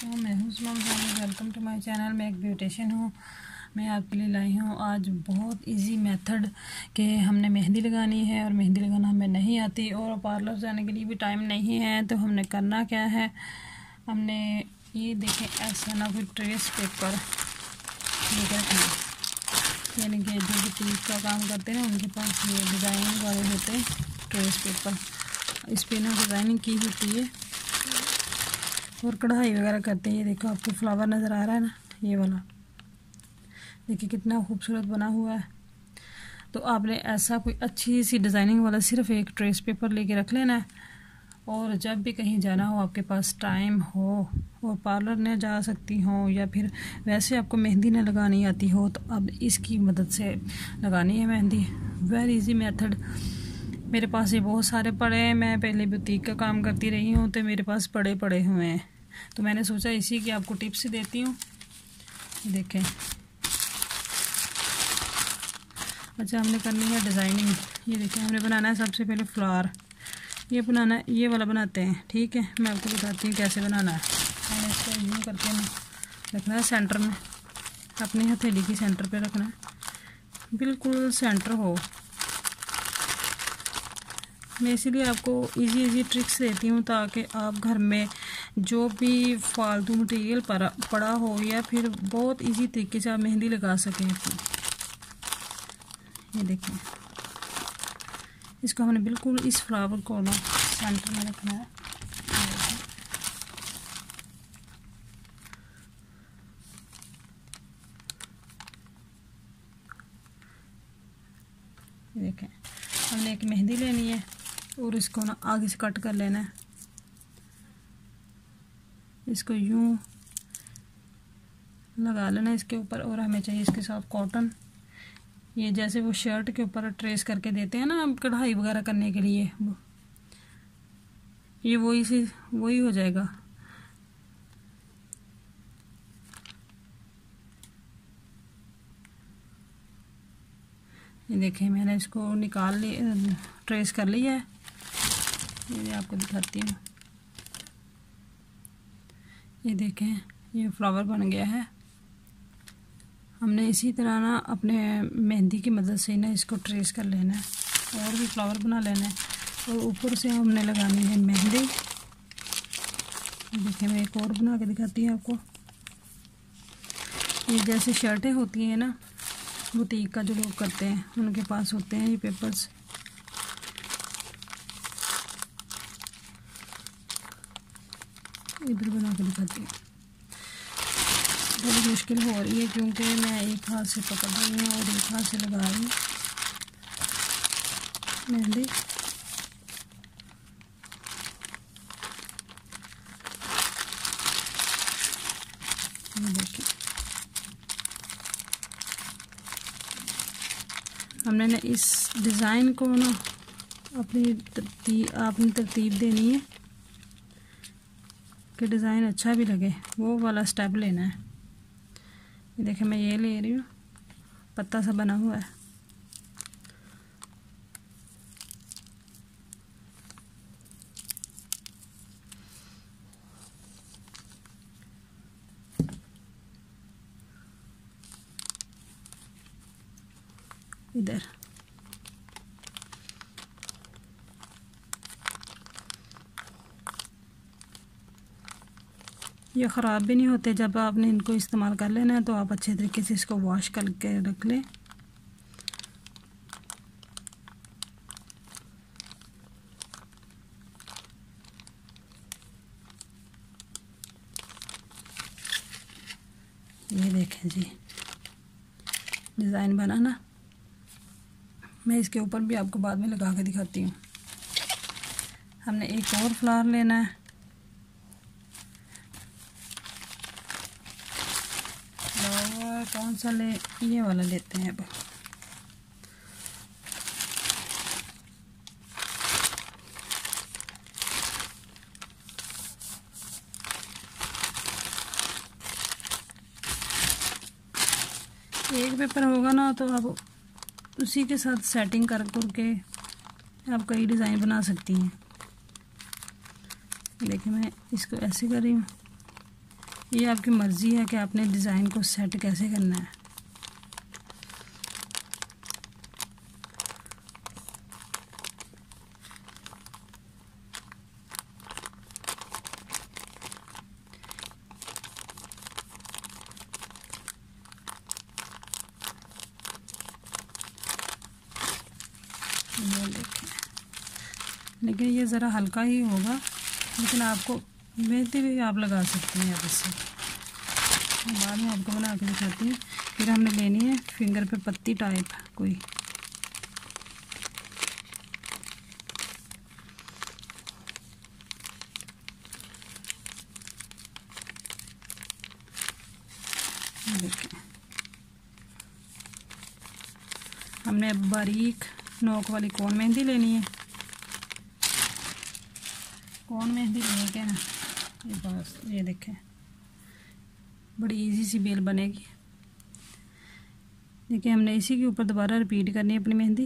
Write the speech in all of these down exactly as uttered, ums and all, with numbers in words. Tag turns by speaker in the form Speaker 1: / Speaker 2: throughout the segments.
Speaker 1: तो मैं हूँ Suman, welcome to my channel. मैं एक ब्यूटिशियन हूँ। मैं आपके लिए लाई हूँ आज बहुत इजी मेथड के हमने मेहंदी लगानी है और मेहंदी लगाना हमें नहीं आती और पार्लर जाने के लिए भी टाइम नहीं है। तो हमने करना क्या है, हमने ये देखें ऐसा ना कोई ट्रेस पेपर लेकर रखना, यानी कि जो बुटीक का काम करते हैं ना उनके पास ये डिज़ाइन वाले होते हैं ट्रेस पेपर, इस पर ना डिज़ाइनिंग की होती है और कढ़ाई वगैरह करते हैं। ये देखो आपको फ्लावर नज़र आ रहा है ना, ये वाला देखिए कितना खूबसूरत बना हुआ है। तो आपने ऐसा कोई अच्छी सी डिज़ाइनिंग वाला सिर्फ एक ट्रेस पेपर लेके रख लेना है और जब भी कहीं जाना हो, आपके पास टाइम हो और पार्लर न जा सकती हो या फिर वैसे आपको मेहंदी न लगानी आती हो, तो अब इसकी मदद से लगानी है मेहंदी। Very easy method. मेरे पास ये बहुत सारे पड़े हैं, मैं पहले बुटीक का काम करती रही हूँ तो मेरे पास पड़े पड़े हुए हैं, तो मैंने सोचा इसी की आपको टिप्स देती हूँ। देखें, अच्छा हमने करनी है डिज़ाइनिंग। ये देखें हमने बनाना है सबसे पहले फ्लावर, ये बनाना है, ये वाला बनाते हैं। ठीक है, मैं आपको बताती हूँ कैसे बनाना है। मैंने इसको यूँ करके ना रखना है सेंटर में, अपनी हथेली की सेंटर पे रखना है, बिल्कुल सेंटर हो। मैं इसीलिए आपको इजी इजी ट्रिक्स देती हूँ ताकि आप घर में जो भी फालतू मटेरियल पड़ा पड़ा हो या फिर बहुत इजी तरीके से आप मेहंदी लगा सकें अपनी। ये देखें, इसको हमने बिल्कुल इस फ्लावर को ना सेंटर में रखना है। ये देखें, हमने एक मेहंदी लेनी है और इसको ना आगे से कट कर लेना है। इसको यूं लगा लेना इसके ऊपर और हमें चाहिए इसके साथ कॉटन। ये जैसे वो शर्ट के ऊपर ट्रेस करके देते हैं ना कढ़ाई वगैरह करने के लिए, ये वही से वही हो जाएगा। ये देखें मैंने इसको निकाल लिया, ट्रेस कर लिया है। ये आपको दिखाती हूँ, ये देखें ये फ्लावर बन गया है। हमने इसी तरह ना अपने मेहंदी की मदद से ना इसको ट्रेस कर लेना है और भी फ्लावर बना लेना है और ऊपर से हमने लगानी है मेहंदी। देखिए मैं एक और बना के दिखाती हूँ आपको। ये जैसे शर्टें होती हैं ना बुटीक का जो लोग करते हैं उनके पास होते हैं ये पेपर्स। इधर बना के दिखाती हूँ, बड़ी मुश्किल हो रही है क्योंकि मैं एक हाथ से पकड़ रही हूँ और एक हाथ से लगा रही हूँ मेहंदी। देखिए हमने ना इस डिज़ाइन को ना अपनी तरतीब अपनी तरतीब देनी है कि डिज़ाइन अच्छा भी लगे, वो वाला स्टेप लेना है। ये देखें मैं ये ले रही हूँ, पत्ता सा बना हुआ है। इधर ये ख़राब भी नहीं होते, जब आपने इनको इस्तेमाल कर लेना है तो आप अच्छे तरीके से इसको वॉश करके रख लें। ये देखें जी डिज़ाइन बना ना, मैं इसके ऊपर भी आपको बाद में लगा के दिखाती हूँ। हमने एक और फ्लावर लेना है, फ्लावर कौन सा ले, ये वाला लेते हैं। अब एक पेपर होगा ना तो आप उसी के साथ सेटिंग कर करके आप कई डिज़ाइन बना सकती हैं। देखिए मैं इसको ऐसे कर रही हूँ, ये आपकी मर्ज़ी है कि आपने डिज़ाइन को सेट कैसे करना है। ये देखें, लेकिन ये ज़रा हल्का ही होगा, लेकिन आपको मेहंदी भी आप लगा सकते हैं आप इससे। बाद में आपको बना के दिखाती हूँ। फिर हमने लेनी है फिंगर पे पत्ती टाइप कोई, देखें हमने बारीक नोक वाली कौन मेहंदी लेनी है। कौन मेहंदी लेके ना ये बस, ये देखें बड़ी इजी सी बेल बनेगी। देखिए हमने इसी के ऊपर दोबारा रिपीट करनी है अपनी मेहंदी।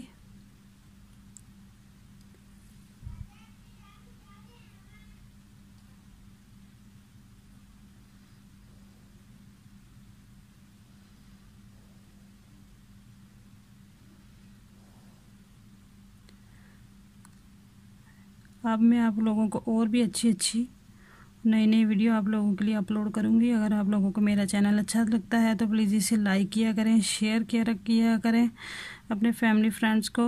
Speaker 1: अब मैं आप लोगों को और भी अच्छी अच्छी नई नई वीडियो आप लोगों के लिए अपलोड करूंगी। अगर आप लोगों को मेरा चैनल अच्छा लगता है तो प्लीज़ इसे लाइक किया करें, शेयर किया किया करें अपने फैमिली फ्रेंड्स को,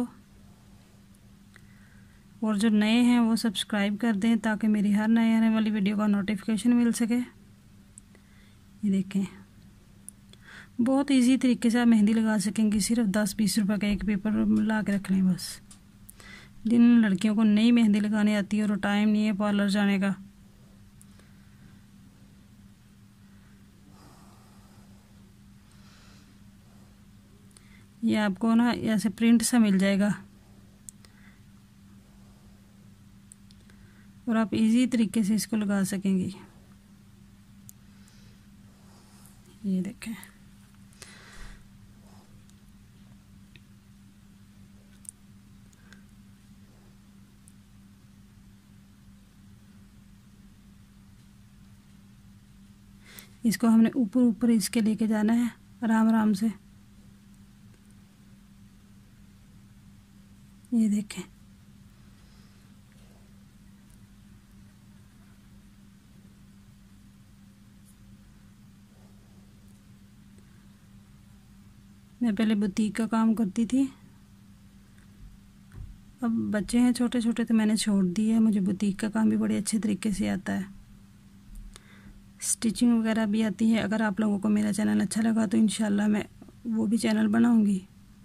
Speaker 1: और जो नए हैं वो सब्सक्राइब कर दें ताकि मेरी हर नए आने वाली वीडियो का नोटिफिकेशन मिल सके। ये देखें बहुत इजी तरीके से आप मेहंदी लगा सकेंगे। सिर्फ दस बीस रुपए का एक पेपर ला के रख लें बस। जिन लड़कियों को नई मेहंदी लगाने आती है और टाइम नहीं है पार्लर जाने का, ये आपको ना ऐसे प्रिंट सा मिल जाएगा और आप इजी तरीके से इसको लगा सकेंगे। ये देखें इसको हमने ऊपर ऊपर इसके लेके जाना है आराम आराम से। ये देखें मैं पहले बुटीक का काम करती थी, अब बच्चे हैं छोटे छोटे तो मैंने छोड़ दिया है। मुझे बुटीक का काम भी बड़े अच्छे तरीके से आता है, स्टिचिंग वगैरह भी आती है। अगर आप लोगों को मेरा चैनल अच्छा लगा तो इंशाल्लाह मैं वो भी चैनल बनाऊंगी,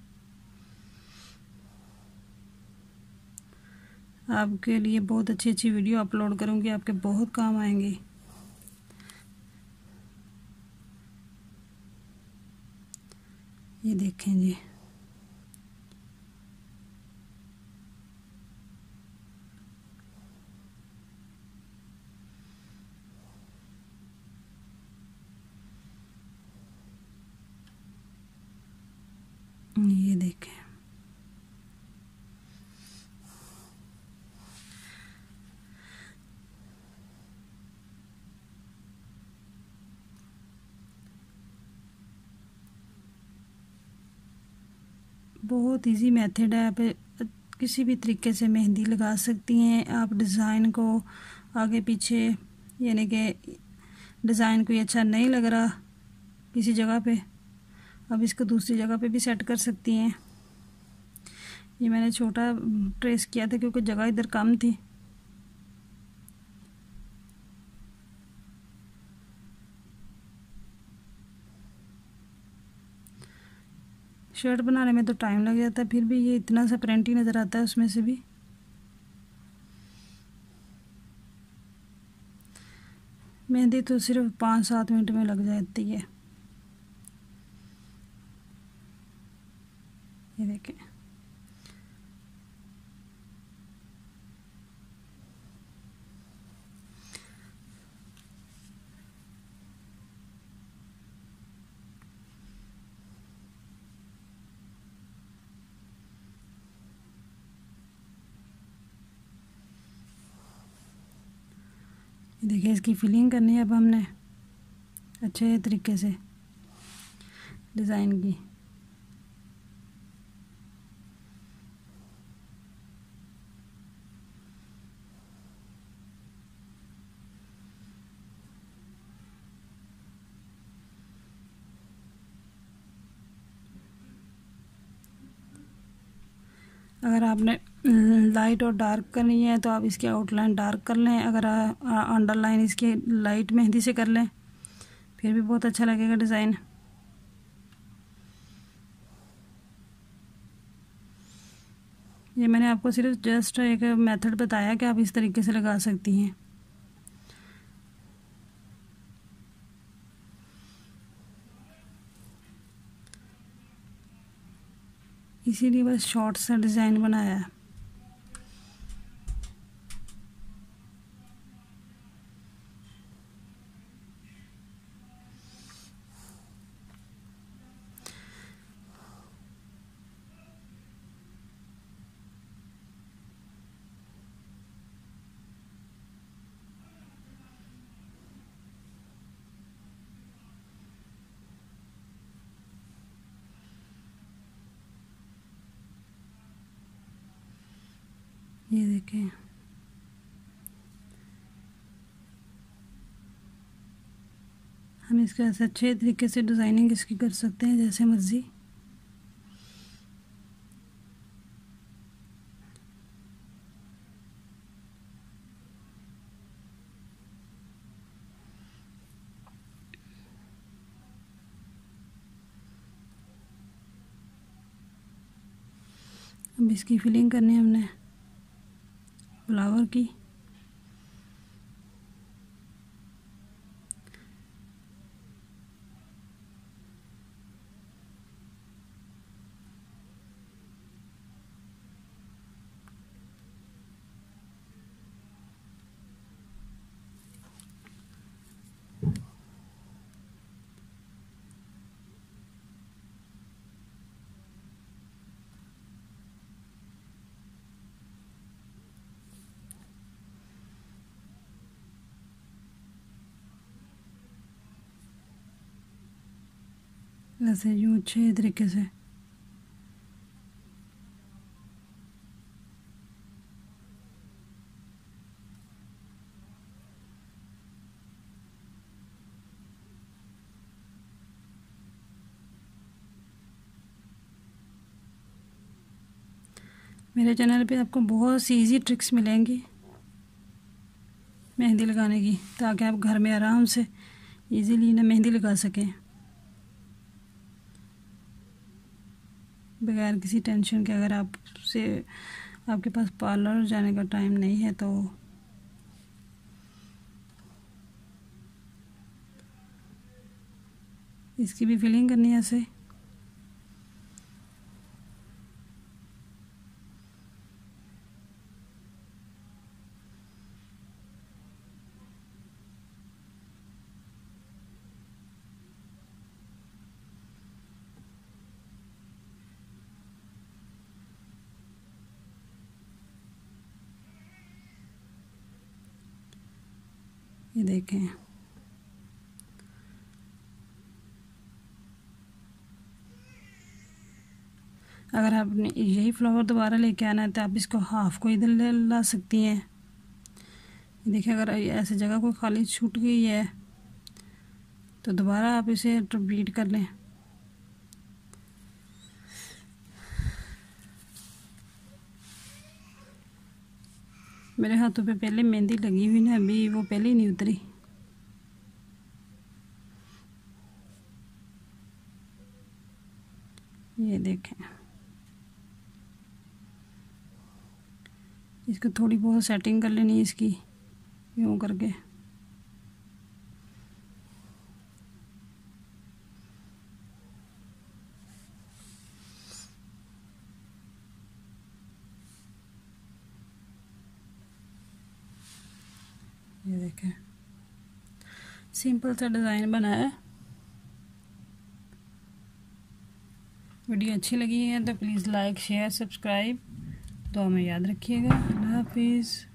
Speaker 1: आपके लिए बहुत अच्छी अच्छी वीडियो अपलोड करूंगी, आपके बहुत काम आएंगे। ये देखें जी ये देखें बहुत इजी मेथड है। आप किसी भी तरीके से मेहंदी लगा सकती हैं। आप डिज़ाइन को आगे पीछे, यानी कि डिज़ाइन कोई अच्छा नहीं लग रहा किसी जगह पे, अब इसको दूसरी जगह पे भी सेट कर सकती हैं। ये मैंने छोटा ट्रेस किया था क्योंकि जगह इधर कम थी। शर्ट बनाने में तो टाइम लग जाता है, फिर भी ये इतना सा प्रिंट ही नज़र आता है उसमें से भी। मेहंदी तो सिर्फ पाँच सात मिनट में लग जाती है। ये देखें देखिए इसकी फिलिंग करनी है अब हमने। अच्छे तरीके से डिज़ाइन की। अगर आपने लाइट और डार्क करनी है तो आप इसकी आउटलाइन डार्क कर लें, अगर अंडरलाइन इसकी लाइट मेहंदी से कर लें फिर भी बहुत अच्छा लगेगा डिज़ाइन। ये मैंने आपको सिर्फ जस्ट एक मेथड बताया कि आप इस तरीके से लगा सकती हैं। इसीलिए बस शॉर्ट सा डिज़ाइन बनाया है। ये देखें, हम इसके ऐसे अच्छे तरीके से डिज़ाइनिंग इसकी कर सकते हैं जैसे मर्ज़ी। अब इसकी फिलिंग करनी है हमने फ्लावर की। ऐसे यूँ अच्छे तरीके से मेरे चैनल पे आपको बहुत सी इजी ट्रिक्स मिलेंगी मेहंदी लगाने की, ताकि आप घर में आराम से इजीली ना मेहंदी लगा सकें बगैर किसी टेंशन के। अगर आपसे आपके पास पार्लर जाने का टाइम नहीं है तो इसकी भी फिलिंग करनी है ऐसे। ये देखें, अगर आपने यही फ्लावर दोबारा लेके आना है तो आप इसको हाफ को इधर ले ला सकती हैं। देखिए, अगर ऐसी जगह कोई खाली छूट गई है तो दोबारा आप इसे रिपीट कर लें। मेरे हाथों पे पहले मेहंदी लगी हुई ना, अभी वो पहले ही नहीं उतरी। ये देखें, इसको थोड़ी बहुत सेटिंग कर लेनी है इसकी यूँ करके। ये देखें, सिंपल सा डिज़ाइन बनाया है। वीडियो अच्छी लगी है तो प्लीज़ लाइक शेयर सब्सक्राइब, दुआ में याद रखिएगा। अल्लाह हाफिज़।